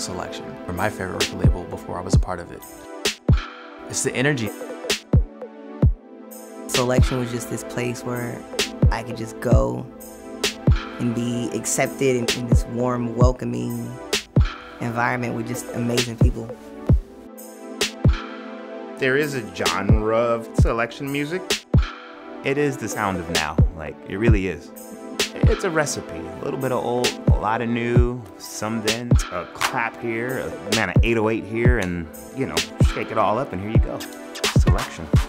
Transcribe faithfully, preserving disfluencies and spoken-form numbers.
Soulection, or my favorite record label before I was a part of it. It's the energy. Soulection was just this place where I could just go and be accepted in, in this warm, welcoming environment with just amazing people. There is a genre of Soulection music. It is the sound of now, like, it really is. It's a recipe, a little bit of old, a lot of new, some then, a clap here, a man, an eight oh eight here, and, you know, shake it all up and here you go. Soulection.